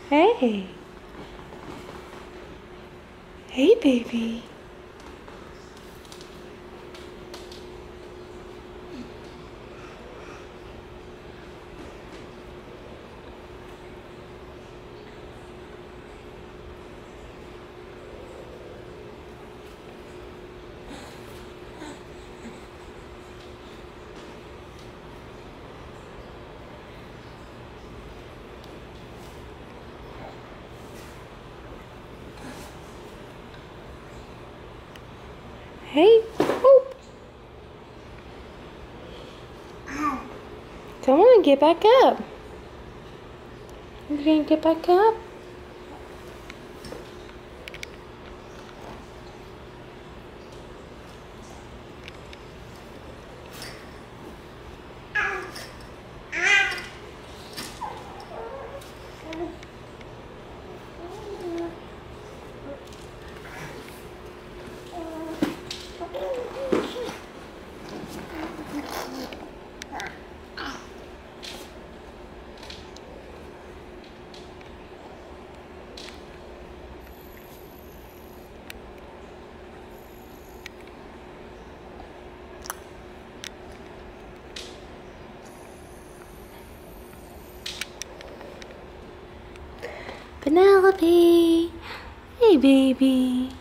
Hey. Hey, baby. Hey. Oh. Come on, get back up. You gonna get back up? Penelope. Hey, baby.